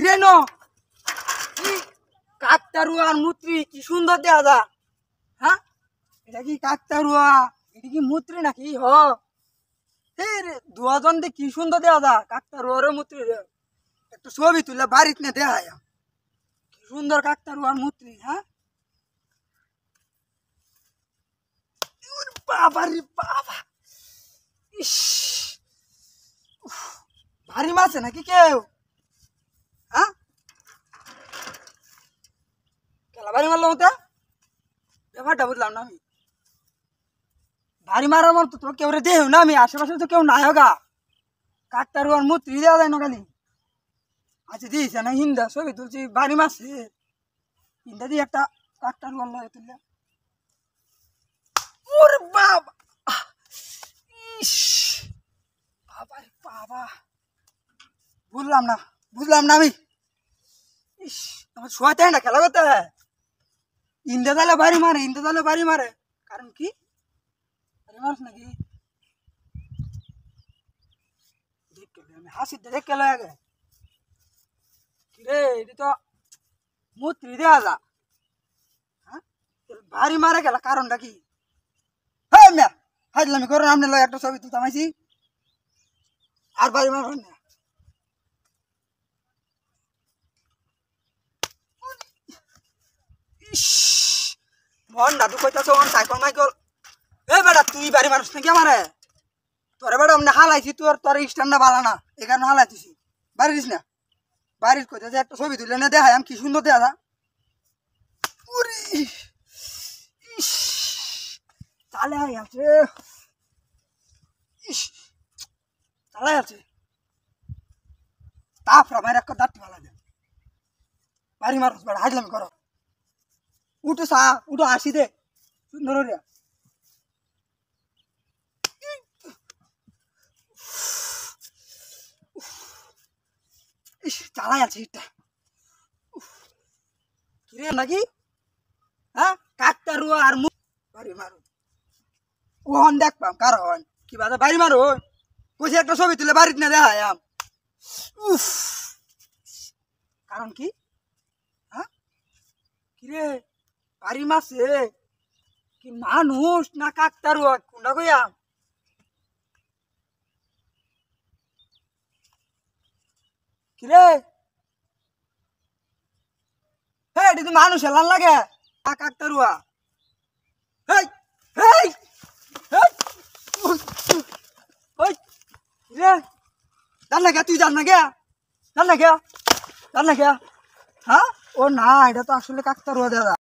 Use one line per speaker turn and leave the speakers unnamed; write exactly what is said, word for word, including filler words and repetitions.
কিরে ন কি কাকতারুয়া আর মুত্রি কি সুন্দর দেয়া যা। হ্যাঁ, এটা কি কাকতারুয়া, এটা কি মুত্রি নাকি? হ রে দুজন দে কি সুন্দর দেয়া যা, কাকতারুয়ার মুত্রি রে। একটু ছবি তুলে বাড়িতে না দেয়া কি সুন্দর কাকতারুয়ার মুত্রি। হ্যাঁ, বাবা রে বাবা, ইস ভারী মারছে নাকি কেউ? হ্যাঁ, খেলা ভারী মারলো মতো ব্যাপারটা বুঝলাম না আমি। ভারী মারার মতো তো কেউ রে দেহ না, আমি আশেপাশে তো কেউ নাই হোগা। কাকতারুয়ার মুত্রি দেওয়া যায় না খালি। আচ্ছা দিয়েছে না হিন্দা ছবি তুলছি, ভারী মারছে হিন্দা দিয়ে একটা কাকতারুয়ার লগে তুললে। ওরে বাবা, ইস বাবা রে বাবা, বুঝলাম না বুঝলাম না আমি। ইস আমার শোয়াতে না খেলা করতে হয়। ইন্দা তালে বাড়ি মারে, ইন্দা তালে বাড়ি মারে, কারণ কি বাড়ি মারস নাকি? দেখ আমি হাসি দেখ কেন আগে কিরে, এটি তো মুত্রি দেওয়া যা। হ্যাঁ, বাড়ি মারে গেল কারণটা কি? হ্যাঁ মিয়া, হাজলামি করো, আপনি লয় একটা ছবি তুলতাম আইছি আর বাড়ি মার না। ইস মন দাদু কইতাছ অন সাইকেল মাইকেল। এ বেটা তুই বাড়ি মানুষ নাকি আমারে? তোরে বেটা আমি হালাইছি, তোর তোর স্ট্যান্ডটা ভালো না, এই কারণে হালাইতেছি। বাড়ি দিস না, বাড়ির কইতে যে একটা ছবি তুলে না দেখাই আমি কি সুন্দর দেখা যা। ইস চালে আছে, ইস চালাই আছে তাপরা মায়ের একটা দাঁত ভালো দেন। বাড়ি মানুষ বেটা হাজলামি করো, উঠো সা উঠো আসি দে সুন্দর রে। ইস চালাই আছে এটা কিরে নাকি? হ্যাঁ, কাকতারুয়া আর মুখ বাড়ি মারো ওহন দেখবাম কারণ কি বাদে বাড়ি মারো কইছে একটা ছবি তুলে বাড়িতে না দেখাই আম। উফ কারণ কি? হ্যাঁ কিরে বাড়ি মারছে কি মানুষ না কাকতারুয়া, কোনটা কইয়াম? কিরে হ্যাঁ, এটি তো মানুষ হেলান লাগে না কাকতারুয়া। হেই হেই হেই ওই রে জান না কে, তুই জান না কে, জান না কে, জান না কে? হ্যাঁ ও না, এটা তো আসলে কাকতারুয়া দাদা।